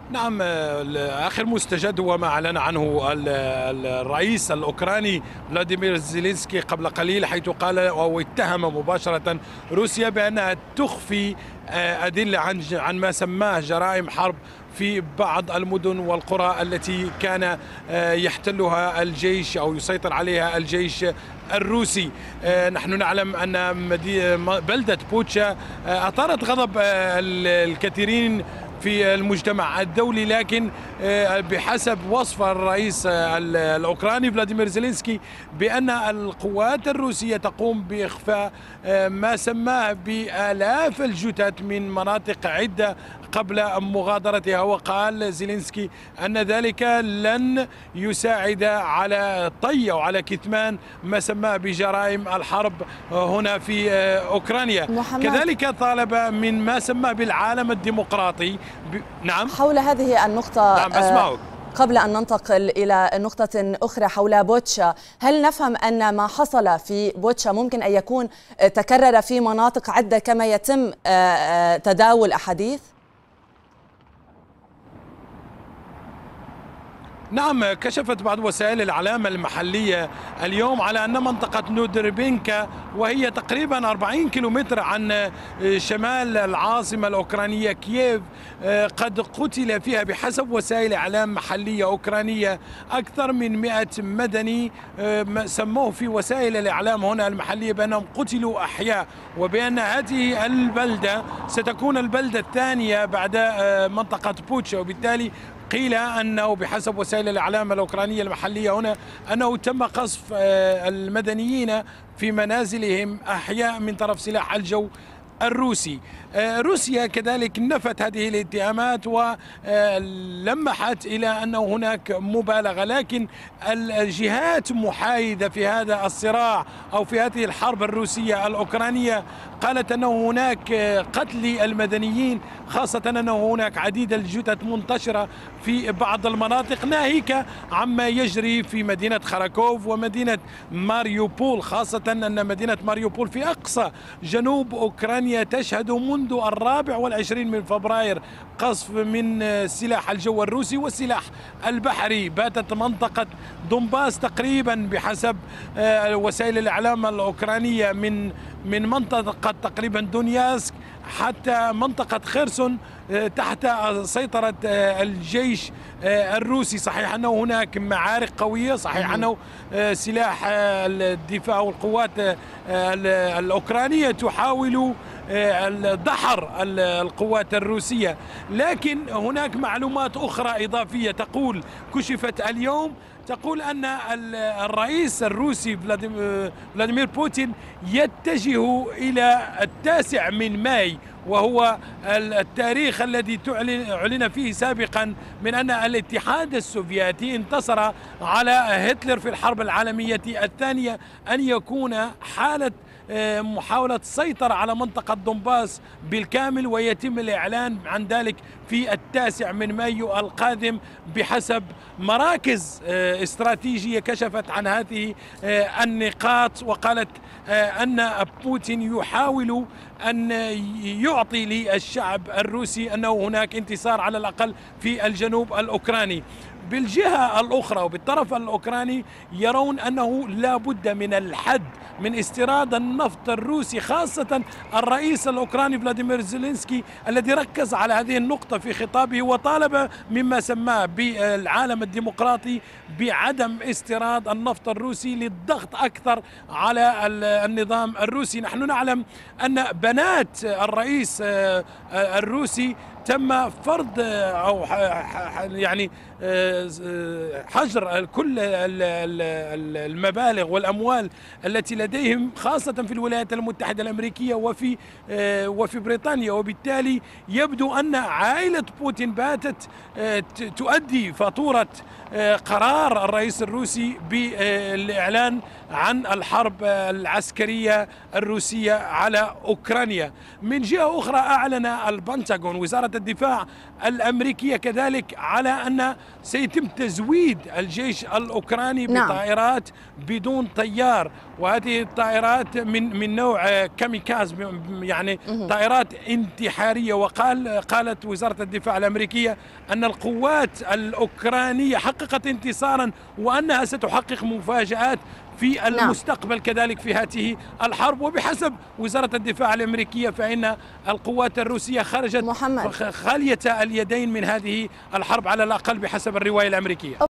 نعم، آخر مستجد هو ما أعلن عنه الرئيس الأوكراني فلاديمير زيلينسكي قبل قليل، حيث قال أو اتهم مباشرة روسيا بأنها تخفي أدلة عن ما سماه جرائم حرب في بعض المدن والقرى التي كان يحتلها الجيش أو يسيطر عليها الجيش الروسي. نحن نعلم أن بلدة بوتشا أثارت غضب الكثيرين في المجتمع الدولي، لكن بحسب وصف الرئيس الأوكراني فلاديمير زيلينسكي بأن القوات الروسية تقوم بإخفاء ما سماه بآلاف الجثث من مناطق عدة قبل مغادرتها. وقال زيلينسكي أن ذلك لن يساعد على طي أو على كتمان ما سماه بجرائم الحرب هنا في أوكرانيا. كذلك طالب من ما سماه بالعالم الديمقراطي. نعم، حول هذه النقطة. نعم، أسمعك. قبل أن ننتقل إلى نقطة أخرى حول بوتشا، هل نفهم أن ما حصل في بوتشا ممكن أن يكون تكرر في مناطق عدة كما يتم تداول أحاديث؟ نعم، كشفت بعض وسائل الإعلام المحلية اليوم على أن منطقة نودربينكا، وهي تقريبا 40 كيلومتر عن شمال العاصمة الأوكرانية كييف، قد قتل فيها بحسب وسائل إعلام محلية أوكرانية أكثر من 100 مدني. سموه في وسائل الإعلام هنا المحلية بأنهم قتلوا أحياء، وبأن هذه البلدة ستكون البلدة الثانية بعد منطقة بوتشا. وبالتالي قيل أنه بحسب وسائل الإعلام الأوكرانية المحلية هنا أنه تم قصف المدنيين في منازلهم أحياء من طرف سلاح الجو الروسي. روسيا كذلك نفت هذه الاتهامات ولمحت إلى أنه هناك مبالغة، لكن الجهات محايدة في هذا الصراع أو في هذه الحرب الروسية الأوكرانية قالت أنه هناك قتل المدنيين، خاصة أنه هناك عديد الجثث منتشرة في بعض المناطق، ناهيك عما يجري في مدينة خاركوف ومدينة ماريوبول، خاصة أن مدينة ماريوبول في أقصى جنوب أوكرانيا تشهد منذ 24 من فبراير قصف من سلاح الجو الروسي والسلاح البحري. باتت منطقة دونباس تقريبا بحسب وسائل الإعلام الأوكرانية من منطقة تقريبا دونياسك حتى منطقة خيرسون تحت سيطرة الجيش الروسي. صحيح أنه هناك معارك قوية، صحيح أنه سلاح الدفاع والقوات الأوكرانية تحاول دحر القوات الروسية، لكن هناك معلومات أخرى إضافية كشفت اليوم تقول أن الرئيس الروسي فلاديمير بوتين يتجه إلى 9 من ماي، وهو التاريخ الذي أعلن فيه سابقا من أن الاتحاد السوفيتي انتصر على هتلر في الحرب العالمية الثانية، أن يكون حالة محاولة السيطرة على منطقة دونباس بالكامل، ويتم الإعلان عن ذلك في 9 من مايو القادم بحسب مراكز استراتيجية كشفت عن هذه النقاط. وقالت أن بوتين يحاول أن يعطي للشعب الروسي أنه هناك انتصار على الأقل في الجنوب الأوكراني. بالجهة الأخرى وبالطرف الأوكراني يرون أنه لا بد من الحد من استيراد النفط الروسي، خاصة الرئيس الأوكراني فلاديمير زيلينسكي الذي ركز على هذه النقطة في خطابه، وطالب مما سماه بالعالم الديمقراطي بعدم استيراد النفط الروسي للضغط أكثر على النظام الروسي. نحن نعلم أن بنات الرئيس الروسي تم فرض أو يعني حجر كل المبالغ والأموال التي لديهم، خاصة في الولايات المتحدة الأمريكية وفي بريطانيا. وبالتالي يبدو أن عائلة بوتين باتت تؤدي فاتورة قرار الرئيس الروسي بالإعلان عن الحرب العسكرية الروسية على أوكرانيا. من جهة أخرى أعلن البنتاغون، وزارة وزارة الدفاع الأمريكية كذلك على أن سيتم تزويد الجيش الأوكراني بطائرات بدون طيار، وهذه الطائرات من نوع كاميكاز، يعني طائرات انتحارية. قالت وزارة الدفاع الأمريكية أن القوات الأوكرانية حققت انتصارا وأنها ستحقق مفاجآت في المستقبل كذلك في هذه الحرب. وبحسب وزارة الدفاع الأمريكية فإن القوات الروسية خرجت خالية اليدين من هذه الحرب على الأقل بحسب الرواية الأمريكية.